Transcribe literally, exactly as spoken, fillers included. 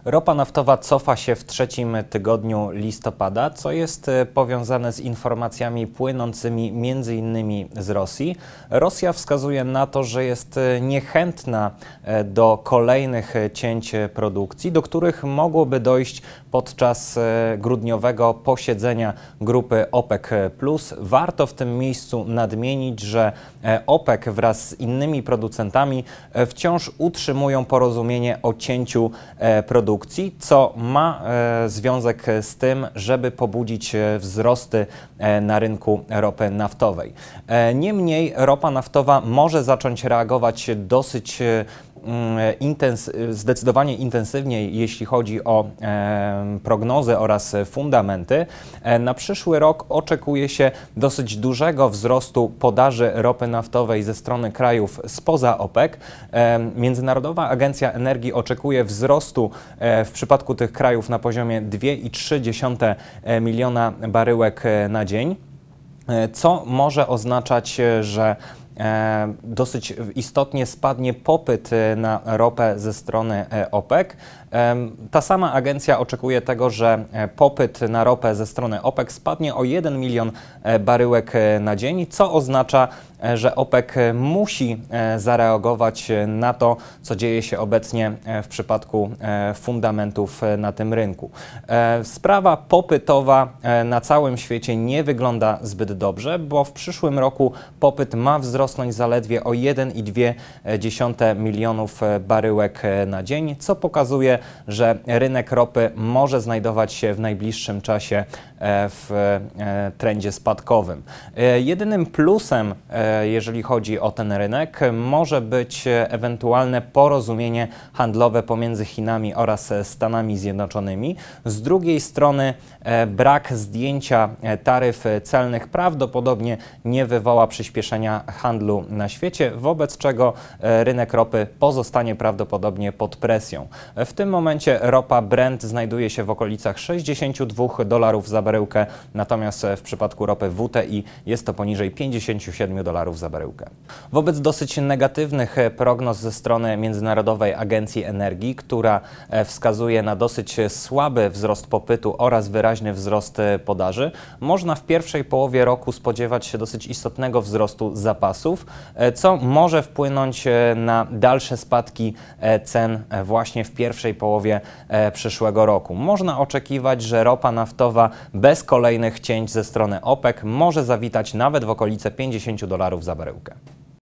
Ropa naftowa cofa się w trzecim tygodniu listopada, co jest powiązane z informacjami płynącymi między innymi z Rosji. Rosja wskazuje na to, że jest niechętna do kolejnych cięć produkcji, do których mogłoby dojść podczas grudniowego posiedzenia grupy OPEC plus. Warto w tym miejscu nadmienić, że OPEC wraz z innymi producentami wciąż utrzymują porozumienie o cięciu produkcji, co ma e, związek z tym, żeby pobudzić e, wzrosty e, na rynku ropy naftowej. E, niemniej ropa naftowa może zacząć reagować dosyć e, Intens zdecydowanie intensywniej, jeśli chodzi o e, prognozy oraz fundamenty. E, na przyszły rok oczekuje się dosyć dużego wzrostu podaży ropy naftowej ze strony krajów spoza OPEC. E, Międzynarodowa Agencja Energii oczekuje wzrostu e, w przypadku tych krajów na poziomie dwa i trzy dziesiąte miliona baryłek na dzień, e, co może oznaczać, że E, dosyć istotnie spadnie popyt na ropę ze strony OPEC. E, ta sama agencja oczekuje tego, że popyt na ropę ze strony OPEC spadnie o jeden milion baryłek na dzień, co oznacza, że OPEC musi zareagować na to, co dzieje się obecnie w przypadku fundamentów na tym rynku. Sprawa popytowa na całym świecie nie wygląda zbyt dobrze, bo w przyszłym roku popyt ma wzrosnąć zaledwie o jeden i dwie dziesiąte milionów baryłek na dzień, co pokazuje, że rynek ropy może znajdować się w najbliższym czasie w trendzie spadkowym. Jedynym plusem, jeżeli chodzi o ten rynek, może być ewentualne porozumienie handlowe pomiędzy Chinami oraz Stanami Zjednoczonymi. Z drugiej strony brak zdjęcia taryf celnych prawdopodobnie nie wywoła przyspieszenia handlu na świecie, wobec czego rynek ropy pozostanie prawdopodobnie pod presją. W tym momencie ropa Brent znajduje się w okolicach sześćdziesięciu dwóch dolarów za baryłkę, natomiast w przypadku ropy W T I jest to poniżej pięćdziesięciu siedmiu dolarów za baryłkę. Wobec dosyć negatywnych prognoz ze strony Międzynarodowej Agencji Energii, która wskazuje na dosyć słaby wzrost popytu oraz wyraźny wzrost podaży, można w pierwszej połowie roku spodziewać się dosyć istotnego wzrostu zapasów, co może wpłynąć na dalsze spadki cen właśnie w pierwszej połowie przyszłego roku. Można oczekiwać, że ropa naftowa bez kolejnych cięć ze strony OPEC może zawitać nawet w okolice pięćdziesięciu dolarów za baryłkę.